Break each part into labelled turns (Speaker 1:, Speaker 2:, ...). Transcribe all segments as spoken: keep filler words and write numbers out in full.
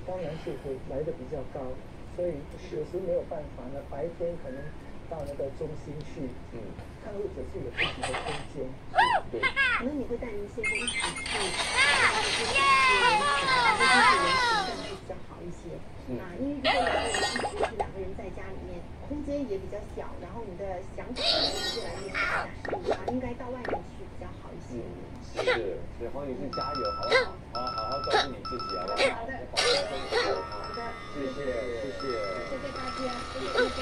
Speaker 1: 当然是会来的比较高，所以有时没有办法呢，白天可能到那个中心去，嗯，看护者是有自己的空间，
Speaker 2: 对，
Speaker 3: 可能你会带您先生一起去，就是这些人行动会比较好一些啊，因为如果两个人一起去，两个人在家里面，空间也比较小，然后你的想法也越来越大，啊，应该到外面去比较好一些。
Speaker 2: 是，所以黄女士加油，好不好？好，好好照顾你自己，好不好？
Speaker 3: 好的，
Speaker 2: 保重身体。
Speaker 3: 好的，
Speaker 2: 谢谢，谢谢，
Speaker 3: 谢谢大家，谢谢医生。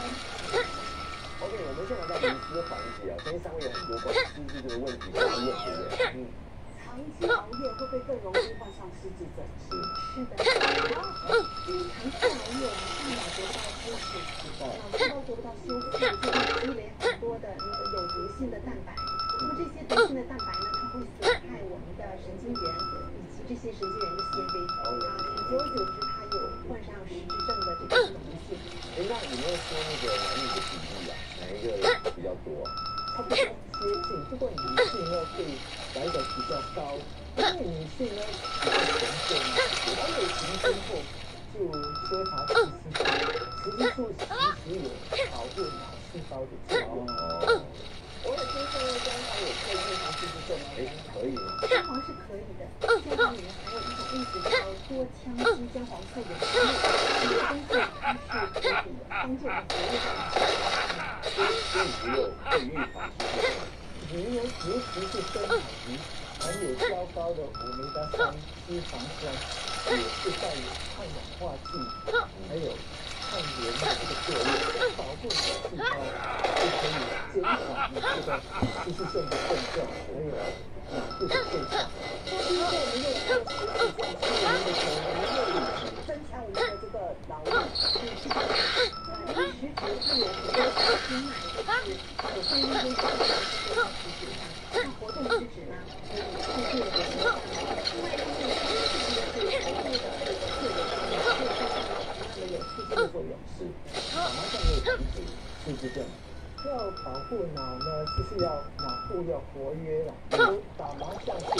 Speaker 2: OK， 我们现在来到迷思环节啊，相信三位有很多关于失智这个问题想要问，对不对？嗯。
Speaker 4: 长期熬夜会不会更容易患上失智症？
Speaker 2: 是。
Speaker 3: 是的，然后因为长期熬夜，我们大脑得不到休息，脑细胞得不到修复，就会积累很多的那个有毒性的蛋白。那么这些毒性的蛋白呢，它会损害我们的神经元以及这些神经元的纤维啊，久而久之，它有患上失智症的这个可能性。
Speaker 2: 哎，那有没有说那个男女的比例啊？哪一个比较多？
Speaker 1: 差不多接近，不过女性呢会来的比较高，因为女性呢比较沉重，还有结婚后就缺乏雌激素，雌激素其实有保护脑细胞的作用。哦，我有听说姜黄有可以预防失智症吗？
Speaker 2: 哎，可以吗？
Speaker 3: 姜黄是可以的，姜黄里面含有一种物质叫多羟基姜黄素的含有，这个东西它是可以帮助我们活跃到
Speaker 2: 所以所以只有可以预防失智症。
Speaker 1: 鱼呢，尤其是深海鱼，含有较高的欧米伽三脂肪酸，也是带有抗氧化剂，还有抗炎的这个作用，保护脑细胞，就可以减少你这个失智症的症状，还有脑部的退化。
Speaker 4: 说因为我们有这个失智症，是我们的我们会增强我们的这个劳力，
Speaker 3: 是的，因为实质它有很多小筋脉，就是有些运动是非常是在实质上，像活动食指呢，可以促进我们的大脑。另外一方面，它实际的是头部的这个自由上面，对这上面同样的有促进的作用。
Speaker 1: 是，打麻将有防止失智症。要保护脑呢，就是要脑部要活跃了。比如打麻将是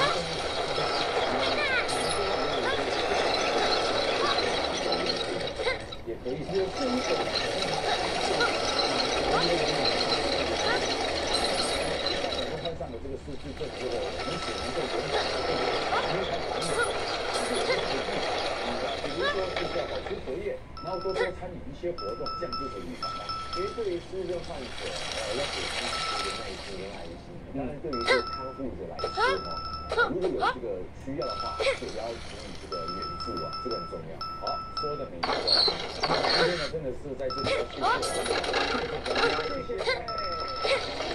Speaker 2: 也可以。
Speaker 1: 也是一种
Speaker 2: 我们患上了这个失智症之后，我们只能够减少因为它烦恼，比如说就是要保持活跃，然后多多参与一些活动，这样就可以预防了。因为对于失智症患者，呃，要给他们的耐心跟爱心。当然，对于这个看护者来说呢，如果有这个需要的话，也要给予这个援助啊，这个很重要。好，说的没错。那今天呢，真的是在这里要谢谢我们的专家，谢谢。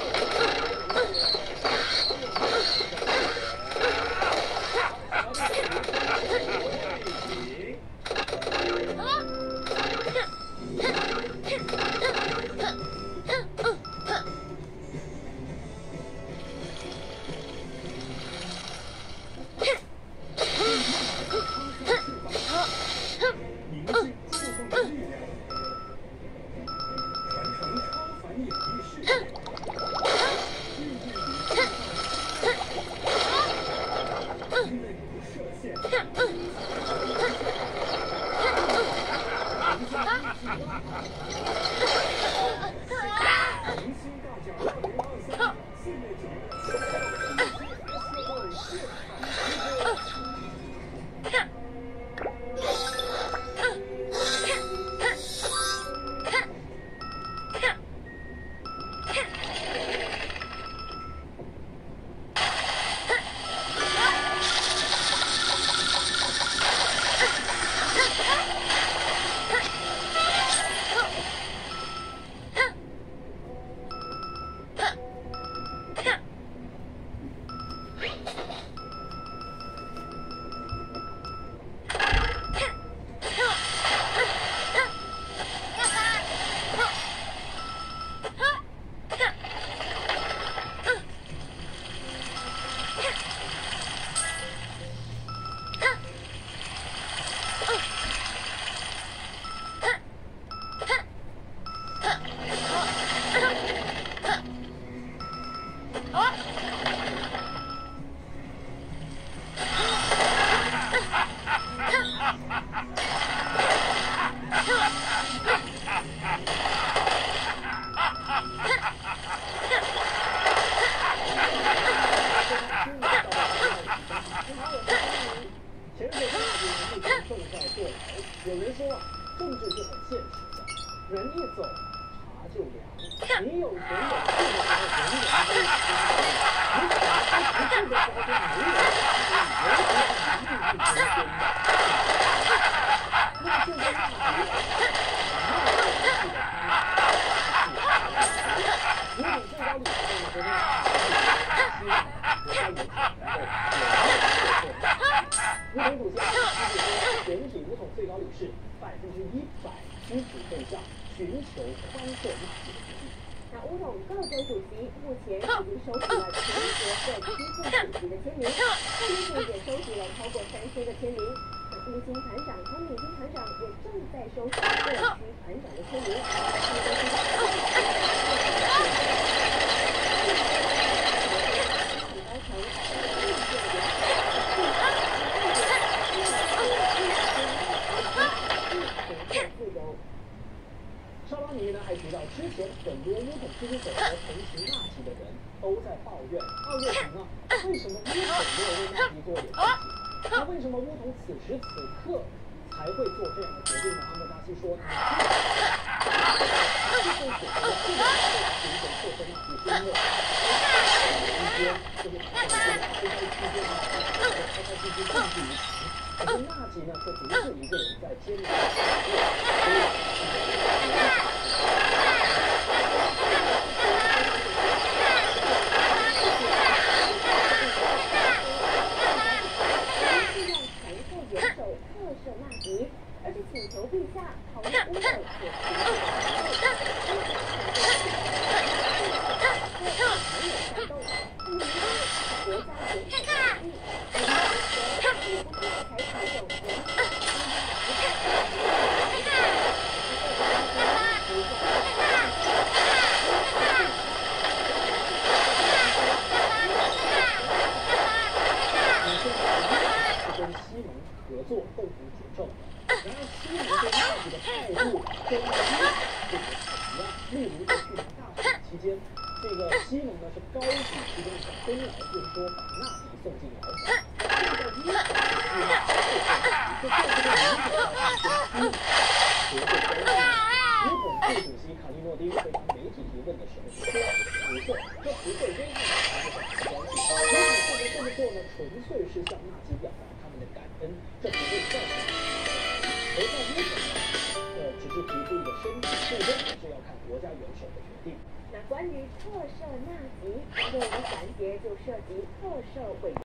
Speaker 1: 有人说啊，政治是很现实的，人一走，茶就凉。你有权有势的时候，人人都有尊严；你打不不住的时候，就没有人可以维持一定是尊严的。那现在大局，没有人记得他们。如果最高理事会昨天希望国家元首能够有乌统主席阿基说，全体乌统最高理事百分之一百支持对象，寻求宽赦纳吉的决议。
Speaker 3: 那乌统各州主席目前已经收集了全国各区副主席的签名，后面也收集了超过三千个签名。那乌金团长、昆明金团长也正在收集各区团长的签名。
Speaker 1: 沙拉米呢还提到，之前很多乌统支持者和同情纳吉的人都在抱怨二月份啊，为什么乌统没有为纳吉做点事情？那为什么乌统此时此刻才会做这样的决定呢？阿莫扎西说，他们知道，他们选择这个寻求撤销纳吉，是因为期间就是在这个开会期间呢，开开进行政治无情，可是纳吉呢却独自一个人在监狱里。
Speaker 3: 而且请求陛下讨论乌统所提出的没有战斗，不应国家元首的决议，也就是说，也不应该采取一种人
Speaker 1: 跟西蒙合作共同执政。然而，西蒙对纳吉的态度跟一这个很一样。例如，在去年大选期间，这个西蒙呢是高举其中一项公劳，就是说把纳吉送进牢房。这个一是希望就这这个民主党跟西蒙合作关系。乌统副主席卡利诺丁回答媒体提问的时候说：“不会，这不会危害他们的关系。乌统现在这么做呢，纯粹是向纳吉表达他们的感恩，这不会造成。”而在乌统呢，呃，只是提出一个申请，最终还是要看国家元首的决定。
Speaker 3: 那关于特赦纳吉，那么我们环节就涉及特赦委员。